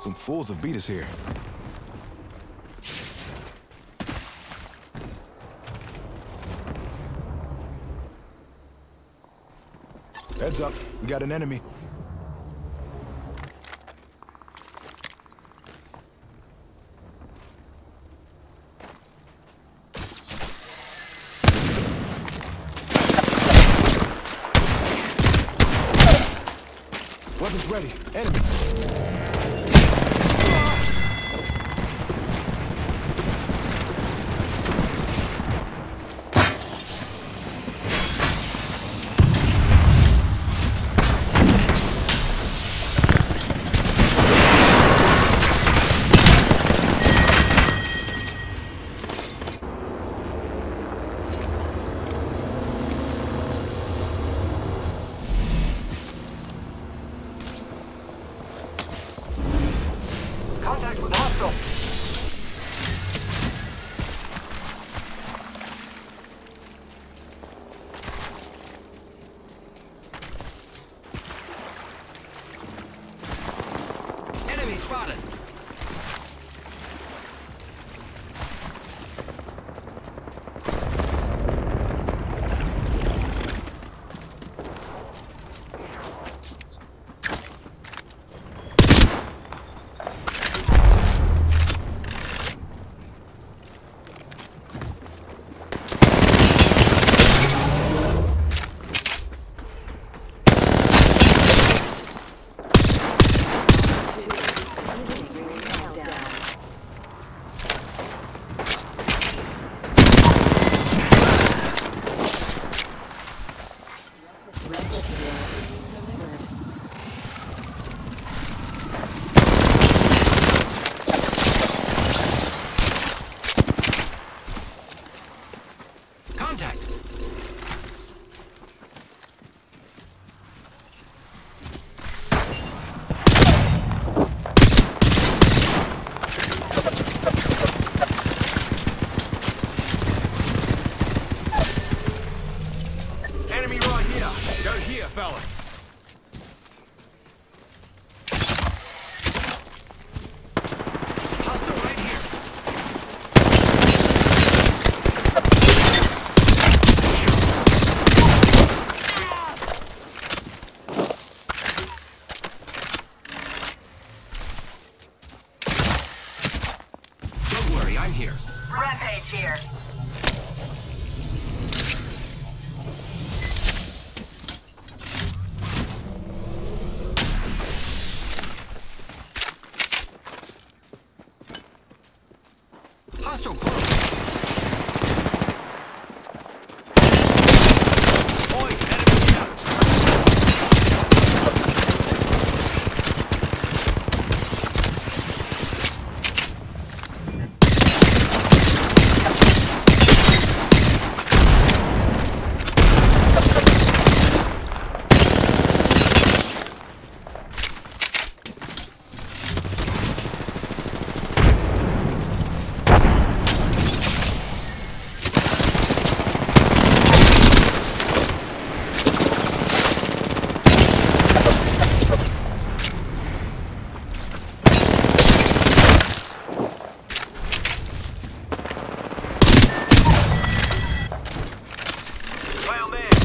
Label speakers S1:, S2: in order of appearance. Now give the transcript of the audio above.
S1: Some fools have beat us here. Heads up, we got an enemy. Weapons ready. Enemy.
S2: Contact with hostile. Enemy spotted. Contact! Enemy right here! Go here, fella! Hostile right here! Don't worry, I'm here.
S3: Rampage here.
S2: Hostile close. Oi, enemy down. Well, man.